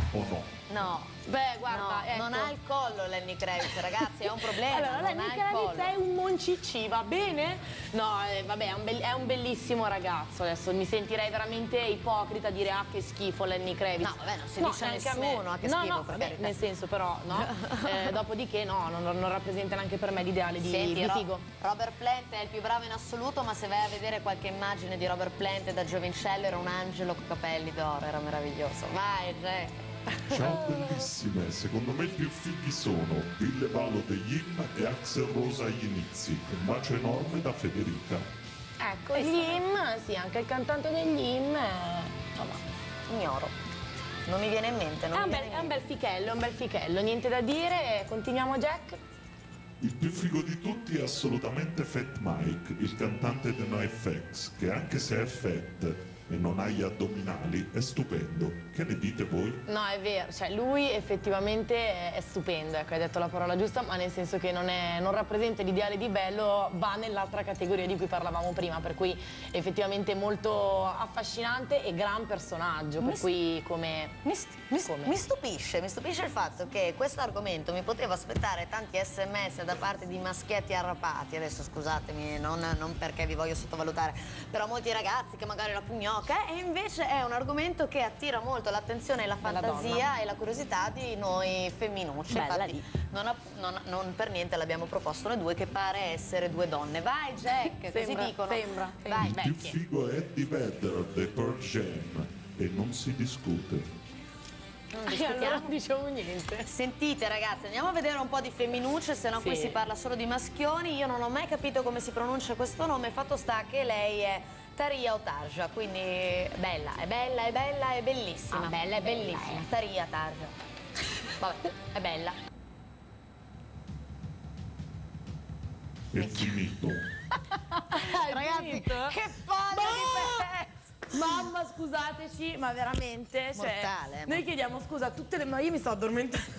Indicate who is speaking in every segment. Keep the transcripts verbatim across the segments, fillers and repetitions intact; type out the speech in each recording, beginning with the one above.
Speaker 1: o no?
Speaker 2: No.
Speaker 3: Beh, guarda,
Speaker 2: no,
Speaker 3: ecco.
Speaker 2: non ha il collo Lenny Kravitz, ragazzi, è un problema.
Speaker 3: Allora,
Speaker 2: non
Speaker 3: Lenny
Speaker 2: ha il
Speaker 3: Kravitz
Speaker 2: collo.
Speaker 3: è un moncicci, va bene? No, eh, vabbè, è un, be- è un bellissimo ragazzo. Adesso mi sentirei veramente ipocrita a dire ah che schifo Lenny Kravitz.
Speaker 2: No, vabbè, non si
Speaker 3: no,
Speaker 2: dice a
Speaker 3: neanche
Speaker 2: nessuno,
Speaker 3: me.
Speaker 2: ah, che
Speaker 3: no,
Speaker 2: schifo,
Speaker 3: no,
Speaker 2: per
Speaker 3: vabbè,
Speaker 2: carità.
Speaker 3: nel senso però, no. eh, dopodiché no, non, non rappresenta neanche per me l'ideale di,
Speaker 2: Senti,
Speaker 3: di
Speaker 2: Ro-
Speaker 3: figo.
Speaker 2: Robert Plant è il più bravo in assoluto, ma se vai a vedere qualche immagine di Robert Plant da giovincello era un angelo con capelli d'oro, era meraviglioso. Vai, Jack.
Speaker 1: Ciao bellissime, secondo me i più fighi sono Ville Valo degli Im e Axel Rosa agli inizi. Un bacio enorme da Federica.
Speaker 3: Ecco, gli Im, sì, anche il cantante degli Im, è... insomma,
Speaker 2: Ignoro. Non mi viene in mente. Non
Speaker 3: è un,
Speaker 2: mi
Speaker 3: bel,
Speaker 2: viene
Speaker 3: è
Speaker 2: in
Speaker 3: un
Speaker 2: mente.
Speaker 3: bel fichello, è un bel fichello, niente da dire, continuiamo Jack.
Speaker 1: Il più figo di tutti è assolutamente Fat Mike, il cantante dei NoFX, che anche se è fat e non ha gli addominali, è stupendo. Che ne dite voi?
Speaker 3: No, è vero, cioè lui effettivamente è, è stupendo, ecco, hai detto la parola giusta, ma nel senso che non, è, non rappresenta l'ideale di bello, va nell'altra categoria di cui parlavamo prima, per cui effettivamente molto affascinante e gran personaggio, per
Speaker 2: Mi-
Speaker 3: cui come...
Speaker 2: Mi, st- mi st-
Speaker 3: Come?
Speaker 2: mi stupisce, mi stupisce il fatto che questo argomento mi poteva aspettare tanti sms da parte di maschietti arrapati, adesso scusatemi, non, non perché vi voglio sottovalutare, però molti ragazzi che magari la pugnocca, e invece è un argomento che attira molto l'attenzione e la
Speaker 3: Della
Speaker 2: fantasia
Speaker 3: donna.
Speaker 2: e la curiosità di noi femminucce.
Speaker 3: Bella
Speaker 2: Infatti
Speaker 3: lì.
Speaker 2: non, ha- non- non per niente l'abbiamo proposto noi due, che pare essere due donne. Vai Jack, così
Speaker 3: Sembra,
Speaker 2: dicono.
Speaker 3: sembra,
Speaker 2: Vai.
Speaker 1: Il più
Speaker 3: vecchie.
Speaker 1: figo è Eddie Vedder dei Pearl Jam e non si discute.
Speaker 2: Non
Speaker 3: E allora
Speaker 2: discutiamo.
Speaker 3: non dicevo niente.
Speaker 2: Sentite ragazzi, andiamo a vedere un po' di femminucce, se no
Speaker 3: Sì.
Speaker 2: qui si parla solo di maschioni. Io non ho mai capito come si pronuncia questo nome, fatto sta che lei è Taria Otarja, quindi bella, è bella, è bella, è bellissima.
Speaker 3: Ah, bella, è bellissima.
Speaker 2: bella, eh. Taria Otarja. Vabbè, è bella.
Speaker 1: È finito.
Speaker 2: Ragazzi,
Speaker 3: finito?
Speaker 2: che palle di pezzo!
Speaker 3: Mamma, scusateci, ma veramente, cioè,
Speaker 2: Mortale,
Speaker 3: noi chiediamo scusa a tutte le... ma io mi sto addormentando.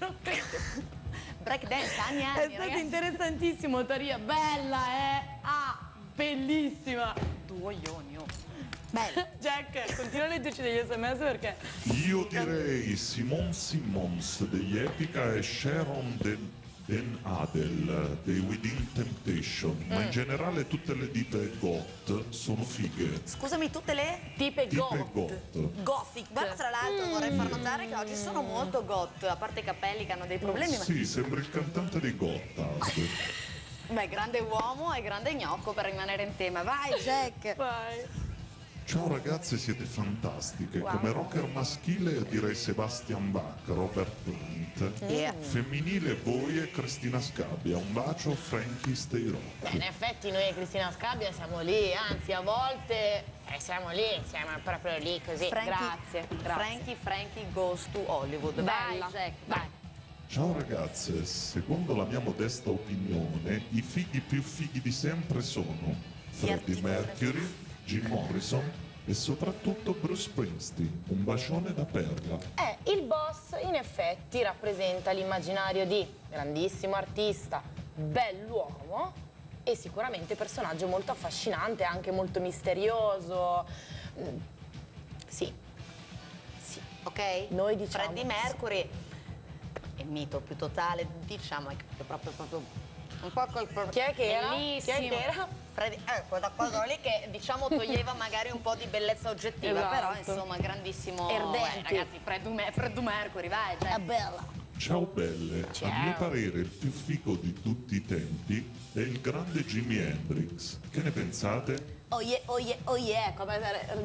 Speaker 2: Break dance, anni e
Speaker 3: È
Speaker 2: anni,
Speaker 3: stato
Speaker 2: ragazzi.
Speaker 3: interessantissimo, Taria, bella, eh? Ah, bellissima.
Speaker 2: Due coglioni, oh. Bella.
Speaker 3: Jack, continua a leggerci degli sms perché...
Speaker 1: Io direi Simone Simmons degli Epica e Sharon Den, Den Adel dei Within Temptation, ma in generale tutte le dive goth sono fighe.
Speaker 2: Scusami, tutte le...
Speaker 3: Tipe
Speaker 1: Tipe
Speaker 3: goth.
Speaker 1: goth.
Speaker 3: Gothic.
Speaker 2: Guarda, tra l'altro vorrei far notare che oggi sono molto goth, a parte i capelli che hanno dei problemi, ma...
Speaker 1: Sì, sembra il cantante dei Gotthard.
Speaker 2: Beh, grande uomo e grande gnocco per rimanere in tema. Vai, Jack!
Speaker 3: Vai.
Speaker 1: Ciao ragazze, siete fantastiche. Come rocker maschile direi Sebastian Bach, Robert Plant.
Speaker 2: Yeah.
Speaker 1: Femminile voi e Cristina Scabbia. Un bacio, Frankie Stay
Speaker 3: Beh,
Speaker 1: Rock.
Speaker 3: in effetti noi e Cristina Scabbia siamo lì, anzi a volte eh, siamo lì, siamo proprio lì così. grazie, grazie.
Speaker 2: Frankie, Frankie goes to Hollywood.
Speaker 3: Bella.
Speaker 2: Vai, Jack,
Speaker 3: Vai.
Speaker 2: vai.
Speaker 1: Ciao ragazze, secondo la mia modesta opinione, i fighi più fighi di sempre sono Freddie
Speaker 2: articoli.
Speaker 1: Mercury, Jim Morrison e soprattutto Bruce Springsteen. Un bacione da perla.
Speaker 3: Eh, il boss in effetti rappresenta l'immaginario di grandissimo artista, bell'uomo e sicuramente personaggio molto affascinante, anche molto misterioso. Mm, Sì, sì.
Speaker 2: Ok?
Speaker 3: Noi diciamo
Speaker 2: Freddie
Speaker 3: sì.
Speaker 2: Mercury è il mito più totale, diciamo, è proprio, proprio un po' col
Speaker 3: Chi è che era?
Speaker 2: bellissimo.
Speaker 3: Chi è che era?
Speaker 2: Freddie, ecco, da quello lì che diciamo toglieva magari un po' di bellezza oggettiva,
Speaker 3: Esatto.
Speaker 2: però insomma grandissimo.
Speaker 3: Ardenti.
Speaker 2: Eh, ragazzi, Freddie, Mer- Freddie Mercury, vai, Jack.
Speaker 3: bella.
Speaker 1: Ciao belle,
Speaker 3: Ciao.
Speaker 1: a mio parere il più figo di tutti i tempi è il grande Jimi Hendrix. Che ne pensate?
Speaker 3: Oh yeah, oh yeah, oh yeah, come,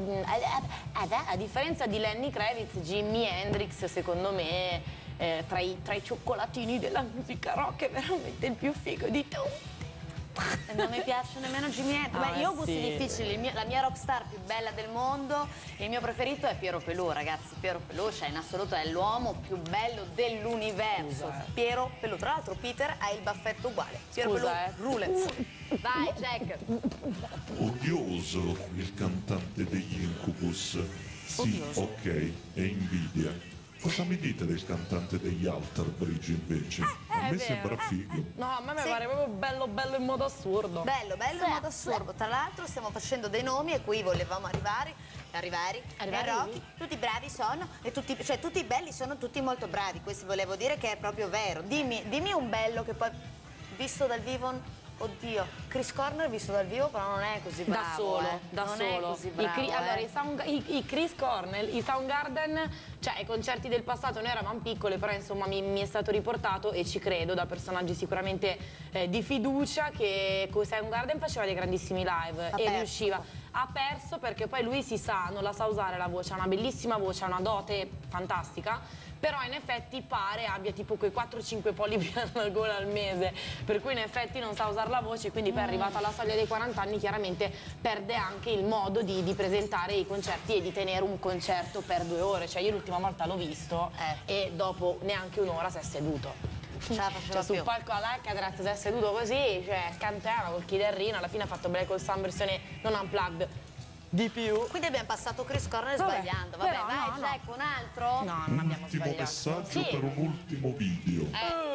Speaker 3: a differenza di Lenny Kravitz, Jimi Hendrix secondo me eh, tra, i, tra i cioccolatini della musica rock è veramente il più figo di tutti.
Speaker 2: E non mi piace nemmeno Jimi Hendrix.
Speaker 3: Ah,
Speaker 2: Beh, io ho gusti
Speaker 3: sì.
Speaker 2: difficili. Il mio- la mia rockstar più bella del mondo, il mio preferito è Piero Pelù, ragazzi. Piero Pelù, cioè in assoluto è l'uomo più bello dell'universo.
Speaker 3: Scusa, eh.
Speaker 2: Piero Pelù. Tra l'altro Peter ha il baffetto uguale. Piero
Speaker 3: Scusa,
Speaker 2: Pelù, rulez. Vai, Jack.
Speaker 1: Odioso il cantante degli Incubus. Sì,
Speaker 2: Odioso.
Speaker 1: ok, è invidia. Cosa mi dite del cantante degli Alter Bridge invece? A me
Speaker 3: vero.
Speaker 1: sembra figo.
Speaker 3: No, a me mi
Speaker 2: Sì.
Speaker 3: pare proprio bello bello in modo assurdo.
Speaker 2: Bello, bello in modo assurdo. Tra l'altro stiamo facendo dei nomi e qui volevamo arrivare, arrivare,
Speaker 3: Arrivare
Speaker 2: e Rocky,
Speaker 3: lì.
Speaker 2: tutti bravi sono, e tutti, cioè tutti belli sono tutti molto bravi, questo volevo dire che è proprio vero. Dimmi, dimmi un bello che poi, visto dal vivo, oddio, Chris Cornell visto dal vivo però non è così bravo.
Speaker 3: Da solo,
Speaker 2: eh.
Speaker 3: da
Speaker 2: non
Speaker 3: solo.
Speaker 2: è così
Speaker 3: I
Speaker 2: bravo,
Speaker 3: Cri-
Speaker 2: eh.
Speaker 3: allora, i, Sound- i- i Chris Cornell, i Soundgarden, cioè i concerti del passato noi eravamo piccole, però insomma mi, mi è stato riportato, e ci credo, da personaggi sicuramente eh, di fiducia, che con Soundgarden faceva dei grandissimi live
Speaker 2: Ha
Speaker 3: e
Speaker 2: perso.
Speaker 3: riusciva. Ha perso perché poi lui si sa, non la sa usare la voce, ha una bellissima voce, ha una dote fantastica, però in effetti pare abbia tipo quei quattro cinque polipi alla gola al mese, per cui in effetti non sa usare la voce, quindi poi arrivata alla soglia dei quaranta anni chiaramente perde anche il modo di, di presentare i concerti e di tenere un concerto per due ore. Cioè io l'ultima volta l'ho visto
Speaker 2: Eh.
Speaker 3: e dopo neanche un'ora si è seduto.
Speaker 2: Ce la faceva
Speaker 3: Cioè sul
Speaker 2: più.
Speaker 3: palco all'Alcatraz si è seduto così, cioè cantava col chitarrino, alla fine ha fatto Black Hole Sun versione non unplugged di più.
Speaker 2: Quindi abbiamo passato Chris Cornell
Speaker 3: Vabbè,
Speaker 2: sbagliando. Vabbè,
Speaker 3: però
Speaker 2: vai,
Speaker 3: no, no.
Speaker 2: Jack, un altro?
Speaker 3: No, non abbiamo
Speaker 1: Ultimo
Speaker 3: sbagliato.
Speaker 1: messaggio
Speaker 3: Sì.
Speaker 1: per un ultimo video.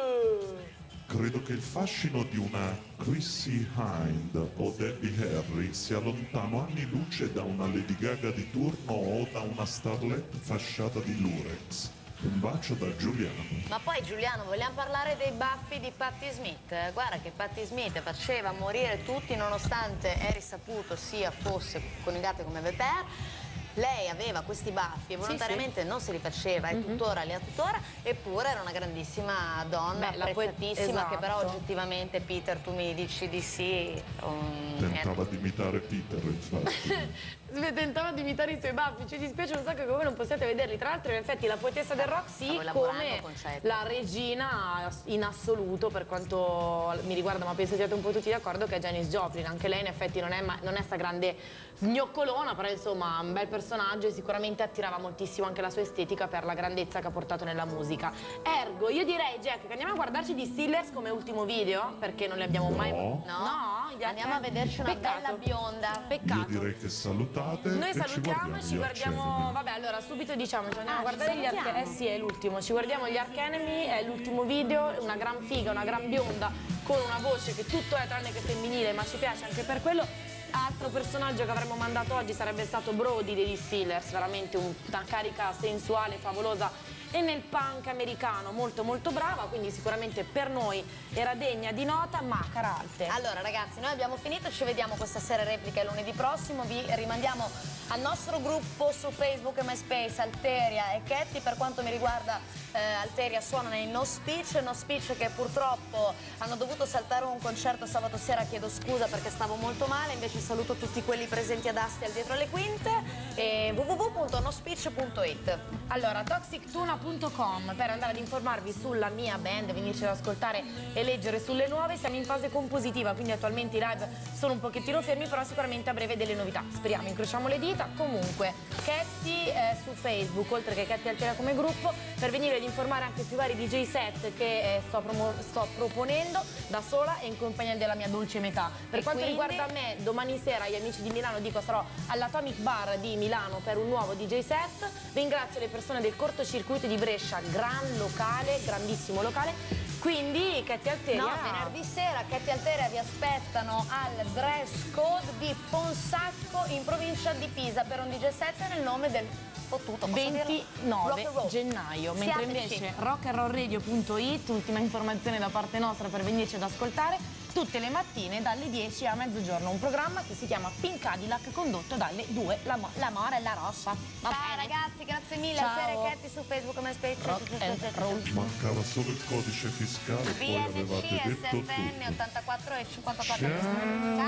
Speaker 1: Credo che il fascino di una Chrissy Hind o Debbie Harry sia lontano anni luce da una Lady Gaga di turno o da una starlet fasciata di Lurex. Un bacio da Giuliano.
Speaker 2: Ma poi Giuliano, vogliamo parlare dei baffi di Patti Smith? Eh, Guarda che Patti Smith faceva morire tutti nonostante è risaputo sia fosse coniugata come Veper. Lei aveva questi baffi e volontariamente non se li faceva, e tuttora li ha tuttora, eppure era una grandissima donna,
Speaker 3: Beh, la poe-
Speaker 2: apprezzatissima, che però
Speaker 3: esatto.
Speaker 2: oggettivamente, Peter, tu mi dici di sì. um,
Speaker 1: Tentava di imitare Peter, infatti.
Speaker 3: Tentava di imitare i suoi baffi, ci dispiace un sacco che voi non possiate vederli. Tra l'altro in effetti la poetessa del rock sì,
Speaker 2: Stavo elaborando
Speaker 3: come
Speaker 2: con Cetto.
Speaker 3: la regina in assoluto per quanto mi riguarda, ma penso siate un po' tutti d'accordo, che è Janis Joplin. Anche lei in effetti non è, ma- non è sta grande gnoccolona, però insomma un bel personaggio, e sicuramente attirava moltissimo anche la sua estetica per la grandezza che ha portato nella musica. Ergo, io direi, Jack, che andiamo a guardarci di Steelers come ultimo video, perché non li abbiamo mai...
Speaker 1: No.
Speaker 2: No?
Speaker 3: gli
Speaker 2: Andiamo a
Speaker 3: altri-
Speaker 2: vederci una
Speaker 3: Peccato.
Speaker 2: bella bionda.
Speaker 1: Io
Speaker 3: Peccato.
Speaker 1: direi che salutate
Speaker 3: Noi
Speaker 1: e
Speaker 3: salutiamo,
Speaker 1: ci
Speaker 3: ci
Speaker 1: guardiamo,
Speaker 3: guardiamo, vabbè, allora subito diciamo, ci andiamo
Speaker 2: Ah,
Speaker 3: a guardare
Speaker 2: ci
Speaker 3: gli Ark,
Speaker 2: salutiamo?
Speaker 3: eh sì, è l'ultimo, ci guardiamo gli Ark Enemy, è l'ultimo video, una gran figa, una gran bionda, con una voce che tutto è tranne che femminile, ma ci piace anche per quello. Altro personaggio che avremmo mandato oggi sarebbe stato Brody degli Steelers, veramente un- una carica sensuale, favolosa, e nel punk americano molto molto brava, quindi sicuramente per noi era degna di nota, ma cara Alte.
Speaker 2: Allora ragazzi, noi abbiamo finito, ci vediamo questa sera in replica lunedì prossimo, vi rimandiamo al nostro gruppo su Facebook e MySpace, Alteria e Ketty. Per quanto mi riguarda eh, Alteria suona nei No Speech, No Speech che purtroppo hanno dovuto saltare un concerto sabato sera, chiedo scusa perché stavo molto male, invece saluto tutti quelli presenti ad Asti al dietro le quinte, e w w w punto no speech punto it.
Speaker 3: Allora, toxic tuna punto com per andare ad informarvi sulla mia band, venirci ad ascoltare e leggere sulle nuove. Siamo in fase compositiva, quindi attualmente i live sono un pochettino fermi, però sicuramente a breve delle novità. Speriamo, incrociamo le dita. Comunque, Ketty eh, su Facebook, oltre che Ketty Altera come gruppo, per venire ad informare anche sui vari D J set che eh, sto, promo- sto proponendo da sola e in compagnia della mia dolce metà. Per
Speaker 2: E
Speaker 3: quanto
Speaker 2: quindi?
Speaker 3: riguarda me, domani sera gli amici di Milano, dico, sarò all'Atomic Bar di Milano per un nuovo D J set. Ringrazio le persone del cortocircuito di Brescia, gran locale, grandissimo locale. Quindi Ketty Alteria.
Speaker 2: No, venerdì sera Ketty Alteria vi aspettano al Dress Code di Ponsacco in provincia di Pisa per un D J set nel nome del fottuto, posso dirlo? Rock
Speaker 3: ventinove
Speaker 2: and roll.
Speaker 3: gennaio, mentre
Speaker 2: Siateci.
Speaker 3: invece rock and roll radio punto it, ultima informazione da parte nostra per venirci ad ascoltare tutte le mattine dalle dieci a mezzogiorno, un programma che si chiama Pink Cadillac condotto dalle due, l'amo- l'amore e la rossa. Va
Speaker 2: Ciao
Speaker 3: bene?
Speaker 2: ragazzi, grazie mille.
Speaker 3: Ciao.
Speaker 2: Alteria e Ketty su Facebook e MySpace.
Speaker 3: Rock and roll.
Speaker 1: Mancava solo il codice fiscale, poi avevate
Speaker 2: B N C
Speaker 1: detto
Speaker 2: S F N
Speaker 1: tutto.
Speaker 2: ottantaquattro e cinquantaquattro.
Speaker 1: Ciao.
Speaker 2: Ciao.